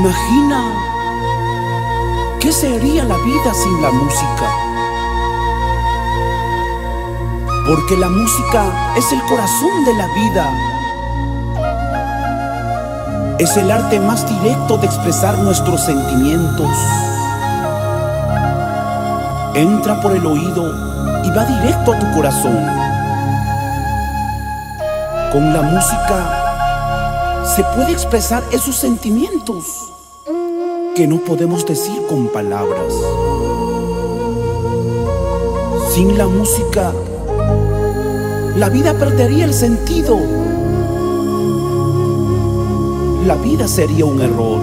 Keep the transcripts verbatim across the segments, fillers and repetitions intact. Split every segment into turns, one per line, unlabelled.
Imagina qué sería la vida sin la música. Porque la música es el corazón de la vida. Es el arte más directo de expresar nuestros sentimientos. Entra por el oído y va directo a tu corazón. Con la música se puede expresar esos sentimientos que no podemos decir con palabras. Sin la música, la vida perdería el sentido. La vida sería un error.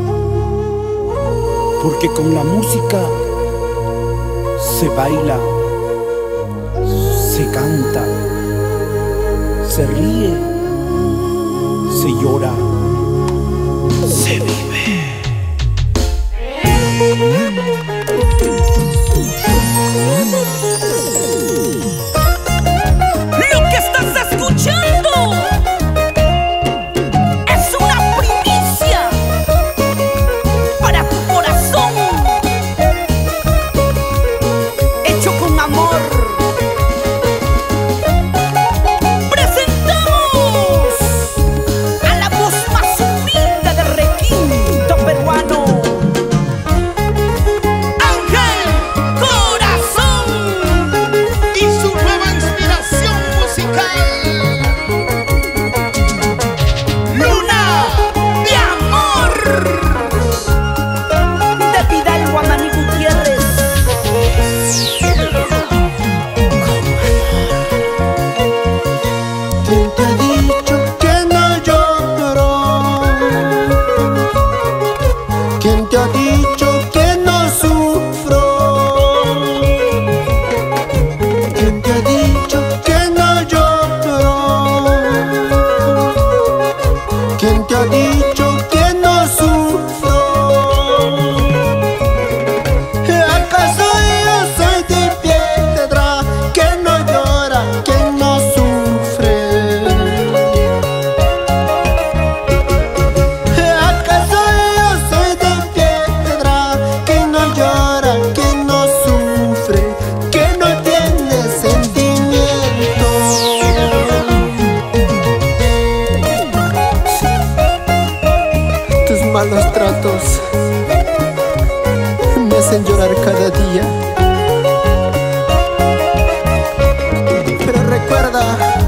Porque con la música se baila, se canta, se ríe, se llora, se vive.
Lo que estás escuchando es una primicia para tu corazón, hecho con amor. Presentamos a la voz más humilde del requinto peruano, Ángel Corazón,
y su nueva inspiración musical,
Luna de Amor, de Vidal Guamaní Gutiérrez.
¿Quién te ha dicho que no lloro? ¿Quién te ha dicho que no sufro? ¿Quién te ha dicho que no lloro? ¿Quién te ha dicho que no sufro? ¿Acaso yo soy de piedra que no llora, que no sufre? ¿Acaso yo soy de piedra que no llora, que no sufre, que no tiene sentimientos? Tus malos tratos me hacen llorar cada día. Pero recuerda,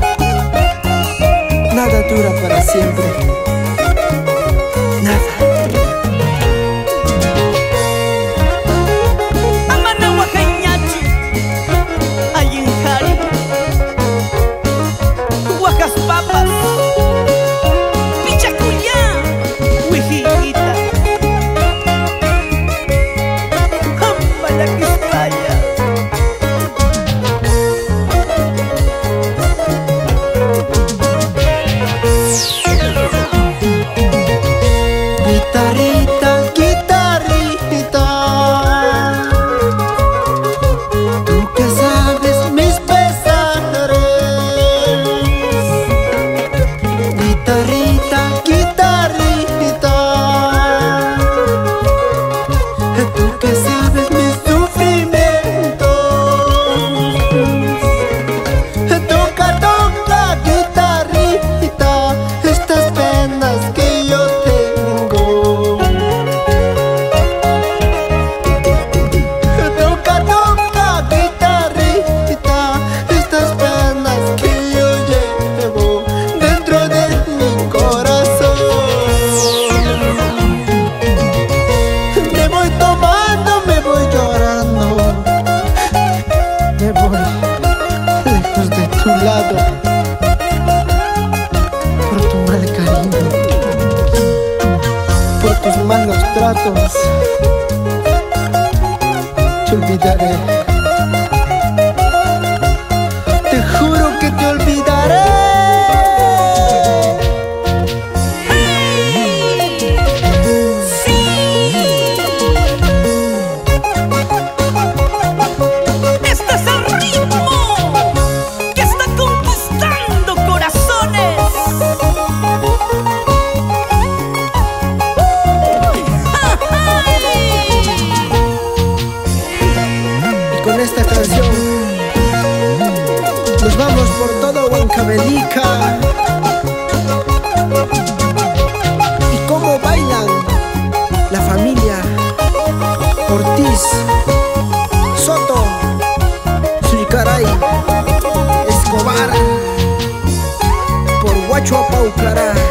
nada dura para siempre. Nada.
Amanawa Cañachi, Ayinjari, Huacas Papas, Pichacuyá, Huijillita, Ambalaquispaya.
Guitarrita, guitarrita, tú que sabes mis pesares. Guitarrita, guitarrita, tú que sabes mis sufrimientos. Toca, toca, guitarrita, estas penas que yo tengo. Toca, toca, guitarrita, estas penas que yo llevo dentro de mi corazón. Me voy tomando, me voy llorando, me voy lejos de tu lado por tu mal cariño, por tus malos tratos. Te olvidaré, te juro que te olvidaré.
Este es el ritmo que está conquistando corazones.
Huancavelica. Y cómo bailan la familia Ortiz, Soto, Suicaray, Escobar, por Huachuapaucará.